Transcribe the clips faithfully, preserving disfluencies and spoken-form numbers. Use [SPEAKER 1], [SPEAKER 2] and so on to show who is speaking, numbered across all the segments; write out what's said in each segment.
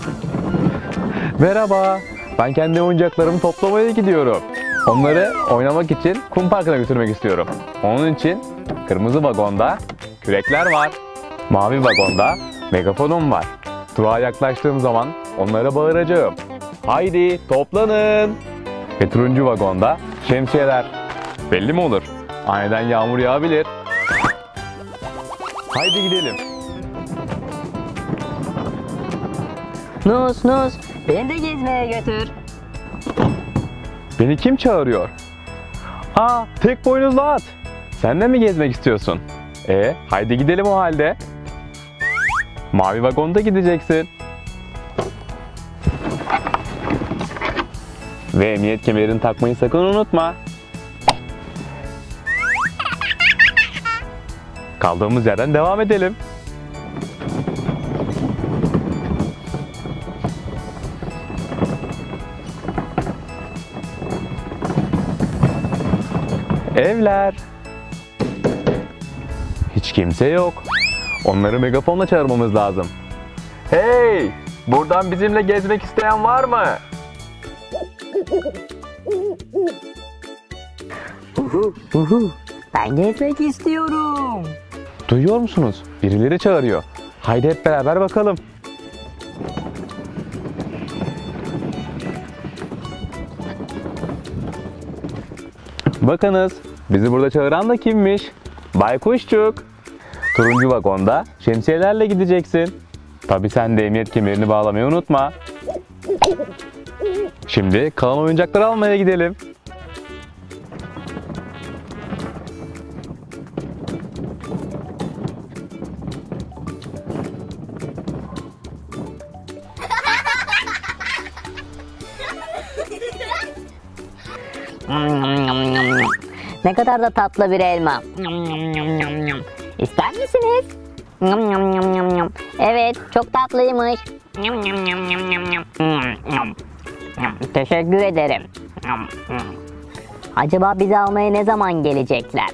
[SPEAKER 1] Merhaba, ben kendi oyuncaklarımı toplamaya gidiyorum. Onları oynamak için kum parkına götürmek istiyorum. Onun için kırmızı vagonda kürekler var. Mavi vagonda megafonum var. Durağa yaklaştığım zaman onlara bağıracağım. Haydi toplanın. Ve turuncu vagonda şemsiyeler. Belli mi olur? Aniden yağmur yağabilir. Haydi gidelim.
[SPEAKER 2] Nus Nus, beni de gezmeye götür.
[SPEAKER 1] Beni kim çağırıyor? Aa, tek boynuzlu at. Sen de mi gezmek istiyorsun? E, haydi gidelim o halde. Mavi vagonda gideceksin. Ve emniyet kemerini takmayı sakın unutma. Kaldığımız yerden devam edelim. Evler. Hiç kimse yok. Onları megafonla çağırmamız lazım. Hey! Buradan bizimle gezmek isteyen var mı?
[SPEAKER 2] Uhu, uhu. Ben gezmek istiyorum.
[SPEAKER 1] Duyuyor musunuz? Birileri çağırıyor. Haydi hep beraber bakalım. Bakınız, bizi burada çağıran da kimmiş? Baykuşçuk. Turuncu vagonda şemsiyelerle gideceksin. Tabii sen de emniyet kemerini bağlamayı unutma. Şimdi kalan oyuncakları almaya gidelim.
[SPEAKER 2] Ne kadar da tatlı bir elma. İster misiniz? Evet, çok tatlıymış. Teşekkür ederim. Acaba bizi almaya ne zaman gelecekler?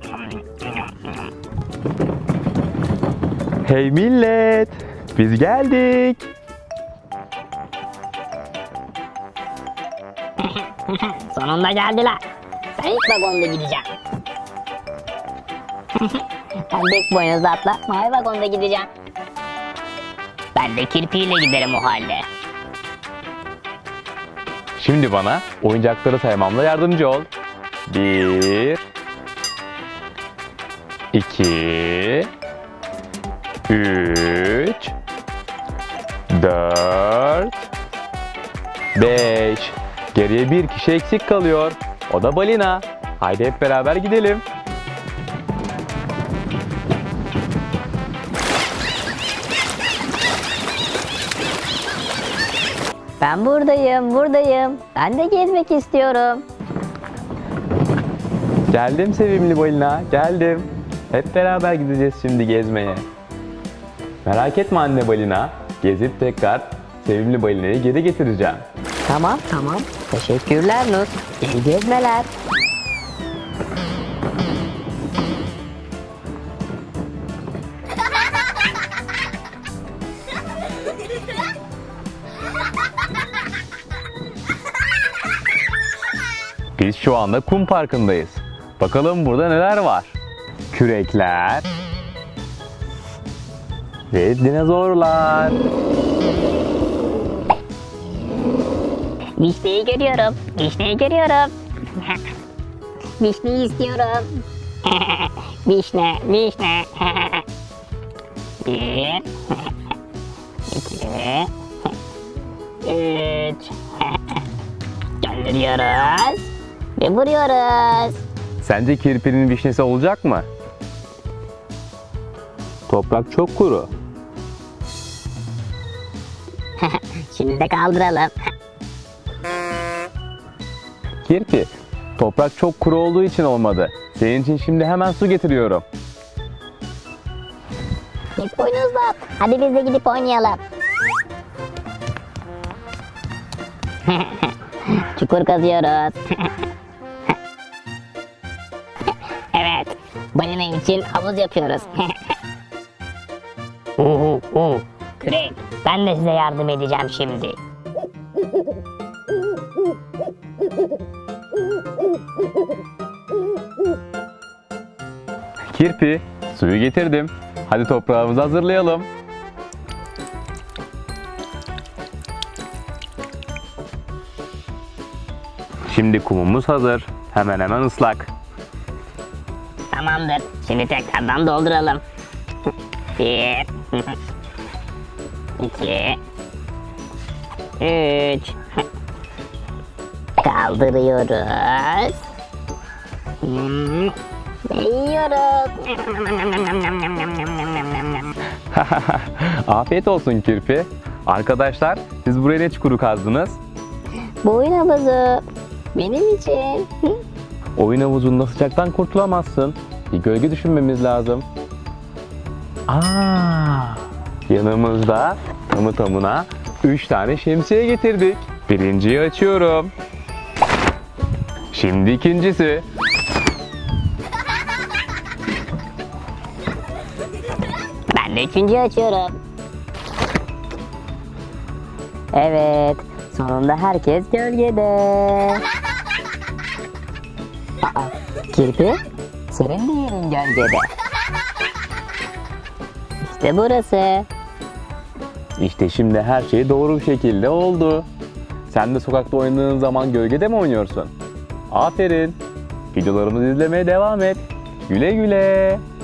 [SPEAKER 1] Hey millet! Biz geldik.
[SPEAKER 2] Sonunda geldiler. Ben ilk vagonda gideceğim. Ben tek boynuzlu atla mavi vagonda gideceğim. Ben de kirpiyle giderim o halde.
[SPEAKER 1] Şimdi bana oyuncakları saymamla yardımcı ol. Bir, iki, üç, dört, beş. Geriye bir kişi eksik kalıyor. O da balina. Haydi hep beraber gidelim.
[SPEAKER 2] Ben buradayım, buradayım. Ben de gezmek istiyorum.
[SPEAKER 1] Geldim sevimli balina, geldim. Hep beraber gideceğiz şimdi gezmeye. Merak etme anne balina. Gezip tekrar sevimli balinayı geri getireceğim.
[SPEAKER 2] Tamam, tamam. Teşekkürler Nut. İyi gezmeler.
[SPEAKER 1] Biz şu anda kum parkındayız. Bakalım burada neler var? Kürekler ve dinozorlar.
[SPEAKER 2] Vişneyi görüyorum. Vişneyi görüyorum. Vişneyi istiyorum. Vişne, vişne. Bir, iki, üç. Gönderiyoruz ve vuruyoruz.
[SPEAKER 1] Sence kirpinin vişnesi olacak mı? Toprak çok kuru.
[SPEAKER 2] Şimdi de kaldıralım.
[SPEAKER 1] Kirpi, toprak çok kuru olduğu için olmadı. Senin için şimdi hemen su getiriyorum.
[SPEAKER 2] İlk boynuzlu at. Hadi biz de gidip oynayalım. Çukur kazıyoruz. Evet. Balina için havuz yapıyoruz. Uhu, uhu. Kürek. Ben de size yardım edeceğim şimdi.
[SPEAKER 1] Kirpi, suyu getirdim. Hadi toprağımızı hazırlayalım. Şimdi kumumuz hazır. Hemen hemen ıslak.
[SPEAKER 2] Tamamdır. Şimdi tekrardan dolduralım. Bir. İki. Üç. Kaldırıyoruz. Hmm, ve yiyoruz.
[SPEAKER 1] Afiyet olsun Kirpi. Arkadaşlar, siz buraya ne çukuru kazdınız?
[SPEAKER 2] Bu oyun havuzu benim için.
[SPEAKER 1] Oyun havuzunda sıcaktan kurtulamazsın. Bir gölge düşünmemiz lazım. Aa, yanımızda tamı tamına üç tane şemsiye getirdik. Birinciyi açıyorum. Şimdi ikincisi.
[SPEAKER 2] Ben de üçüncüyü açıyorum. Evet, sonunda herkes gölgede. Aa, Kirpi, senin de yerin gölgede. İşte burası.
[SPEAKER 1] İşte şimdi her şey doğru bir şekilde oldu. Sen de sokakta oynadığın zaman gölgede mi oynuyorsun? Aferin. Videolarımızı izlemeye devam et. Güle güle.